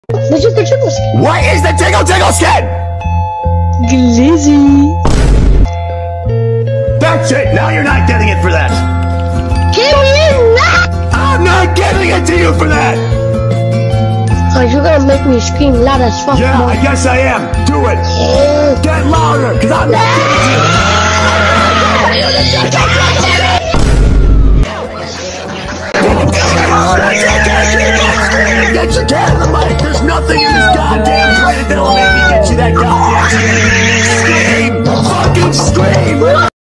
Which is the triple skin? What is the Tingle Tingle skin? Glizzy. That's it. Now you're not getting it for that. Give me that! I'm not giving it to you for that. Cause you're gonna make me scream loud as fuck. Yeah, I guess I am. Do it. Get louder, cause I'm not giving it to you.